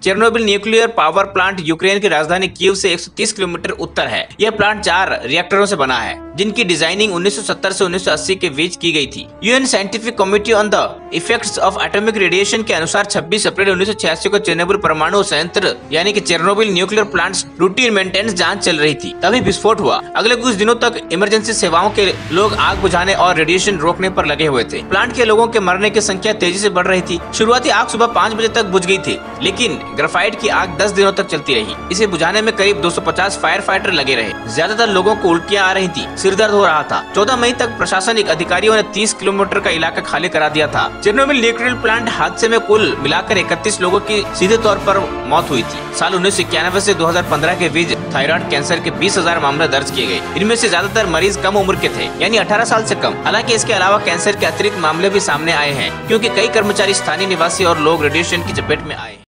Chernobyl nuclear power plant Ukraine की राजधानी Kyiv से 130 किलोमीटर उत्तर है। यह प्लांट 4 रिएक्टरों से बना है, जिनकी डिजाइनिंग 1970 से 1980 के बीच की गई थी। UN scientific committee on the effects of atomic radiation के अनुसार 26 अप्रैल 1986 को चेर्नोबिल परमाणु संयंत्र यानी कि Chernobyl nuclear plant routine maintenance जांच चल रही थी, तभी विस्फोट हुआ। अगले कुछ दिनों तक इमरजेंसी सेवाओं के लोग आग बुझाने और रेडिएशन रोकने पर लगे हुए थे। प्लांट के लोगों के मरने की संख्या तेजी से बढ़ रही थी। शुरुआती आग सुबह 5 बजे तक बुझ गई थी, लेकिन ग्रेफाइट की आग 10 दिनों तक चलती रही। इसे बुझाने में करीब 250 फायर फाइटर लगे रहे। ज्यादातर लोगों को उल्टियां आ रही थी, सिर दर्द हो रहा था। 14 मई तक प्रशासनिक अधिकारियों ने 30 किलोमीटर का इलाका खाली करा दिया था। चेर्नोबिल न्यूक्लियर प्लांट हादसे में कुल मिलाकर 31 लोगों की सीधे तौर पर मौत हुई थी। साल 1991 से 2015 के बीच थायराइड कैंसर के 20,000 मामले दर्ज किए गए। इनमें से ज्यादातर मरीज कम उम्र के थे, यानी 18 साल से कम। हालांकि इसके अलावा कैंसर के अतिरिक्त मामले भी सामने आए हैं, क्योंकि कई कर्मचारी स्थानीय निवासी और लोग रेडिएशन की चपेट में आए।